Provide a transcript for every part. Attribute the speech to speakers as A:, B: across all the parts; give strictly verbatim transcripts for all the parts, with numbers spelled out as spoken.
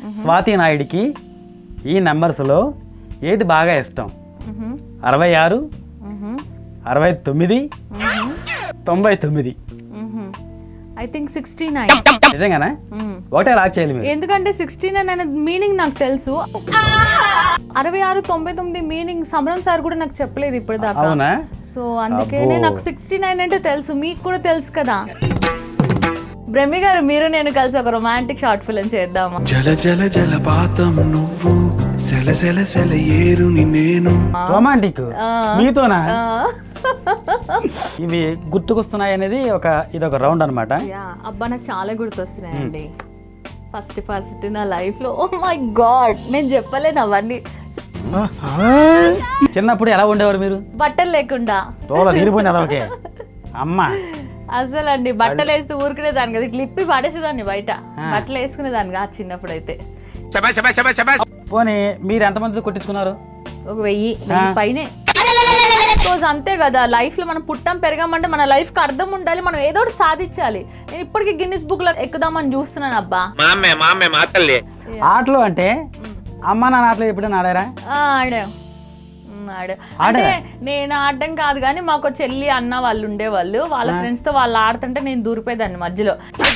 A: స్వాతి నాయుడికి ఈ నెంబర్స్లో ఏది బాగా ఇష్టం? అరవై ఆరు, అరవై తొమ్మిది, తొంభై తొమ్మిది.
B: I think sixty nine.
A: నిజంగానా? ఒకటే లాక్ చేయాలి మీరు.
B: ఎందుకంటే సిక్స్టీ నైన్ అనే మీనింగ్ నాకు తెలుసు. అరవై ఆరు తొంభై తొమ్మిది మీనింగ్ సమరం సార్ కూడా నాకు చెప్పలేదు ఇప్పుడు దాకా.
A: అవునా?
B: సో అందుకనే నాకు సిక్స్టీ నైన్ అంటే తెలుసు, మీకు కూడా తెలుసు కదా. బ్రహ్మి గారు, మీరు నేను కలిసి ఒక రొమాంటిక్ షార్ట్ ఫిల్మ్ చేద్దామా?
C: జల జల జలపాతం నువ్వు, సెల సెల సెల ఏరుని నేను.
A: రొమాంటిక్ మీతోనా? ఇవి గుర్తుకొస్తున్నాయి అనేది ఒక ఇది ఒక రౌండ్ అనమాట.
B: అబ్బా నాకు చాలా గుర్తొస్తున్నాయండి. ఫస్ట్ ఫస్ట్ నా లైఫ్ లో, ఓ మై గాడ్, నేను చెప్పలేను అవన్నీ.
A: చిన్నప్పుడు ఎలా ఉండేవారు మీరు?
B: బట్టలు లేకుండా
A: తీరిపోయిన అమ్మా
B: అసలు అండి, బట్టలు వేస్తూ ఊరుకునేదాన్ని కదా, ఇట్లా ఇప్పి పడేసేదాన్ని బయట. బట్టలు వేసుకునేదాన్ని కాదు చిన్నప్పుడు అయితే.
A: పోనీ మీరు ఎంతమంది కొట్టించుకున్నారు?
B: ఒక వెయ్యి పైనే. అంతే కదా, లైఫ్ లో మనం పుట్టాం పెరగామంటే మన లైఫ్ కి అర్థం ఉండాలి, మనం ఏదో ఒకటి సాధించాలి. నేను ఇప్పటికీ గిన్నిస్ బుక్ లో ఎక్కుదామని చూస్తున్నాను. అబ్బా
A: ఆటలు అంటే అమ్మా నాన్న ఆటలు ఎప్పుడైనా ఆడారా?
B: ఆడాం. అంటే నేను ఆడడం కాదు కానీ మాకు చెల్లి అన్న వాళ్ళు ఉండేవాళ్ళు, వాళ్ళ ఫ్రెండ్స్ తో వాళ్ళు ఆడుతుంటే నేను దూరిపోయేదాన్ని మధ్యలో.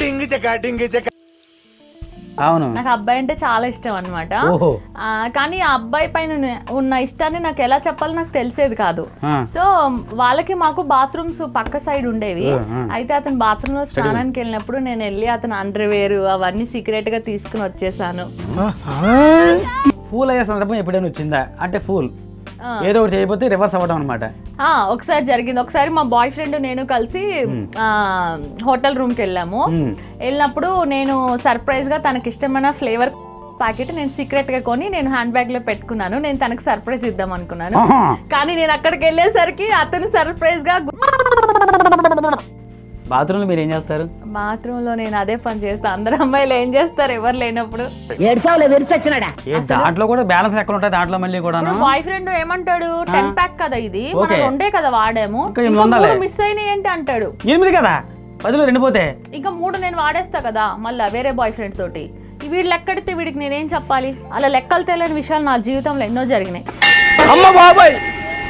A: అవును,
B: నాకు అబ్బాయి అంటే చాలా ఇష్టం అనమాట. కానీ ఆ అబ్బాయి పైన ఉన్న ఇష్టాన్ని నాకు ఎలా చెప్పాలో నాకు తెలిసేది కాదు. సో వాళ్ళకి మాకు బాత్రూమ్స్ పక్క సైడ్ ఉండేవి. అయితే అతను బాత్రూమ్ లో స్నానానికి వెళ్ళినప్పుడు నేను వెళ్ళి అతను అండర్వేర్ అవన్నీ సీక్రెట్ గా తీసుకుని వచ్చేసాను.
A: ఫూల్ అయ్యే సందర్భం ఎప్పుడైనా వచ్చిందా? అంటే ఫూల్ ఏదో ఒకటి చేయకపోతే రివర్స్ అవ్వడం అనమాట.
B: ఒకసారి జరిగింది. ఒకసారి మా బాయ్ ఫ్రెండ్ నేను కలిసి హోటల్ రూమ్ కి వెళ్ళాము. వెళ్ళినప్పుడు నేను సర్ప్రైజ్ గా తనకి ఇష్టమైన ఫ్లేవర్ ప్యాకెట్ నేను సీక్రెట్ గా కొని నేను హ్యాండ్ బ్యాగ్ లో పెట్టుకున్నాను. నేను తనకి సర్ప్రైజ్ ఇద్దాం అనుకున్నాను. కానీ నేను అక్కడికి వెళ్ళేసరికి అతను సర్ప్రైజ్ గా
A: బాత్రూమ్ లో మీరు ఏం చేస్తారు?
B: బాత్రూమ్ లో నేను అదే పని చేస్తా. అందరు అమ్మాయిలు ఏం చేస్తారు ఎవరు లేనప్పుడు?
A: దాంట్లో కూడా బ్యాలెన్స్ ఎక్కడ ఉంటాయి దాంట్లో మళ్ళీ కూడా.
B: బాయ్ ఫ్రెండ్ ఏమంటాడు, టెన్ ప్యాక్ కదా ఇది, మనం రెండే కదా వాడాము, మిస్ అయినాయి ఏంటి అంటాడు.
A: ఎనిమిది కదా, పదిలో రెండు పోతే
B: ఇంకా మూడు నేను వాడేస్తా కదా మళ్ళా వేరే బాయ్ ఫ్రెండ్ తోటి. వీడు లెక్కడితే వీడికి నేనేం చెప్పాలి? అలా లెక్కలు తెలియని విషయాలు నా జీవితంలో ఎన్నో జరిగినాయి.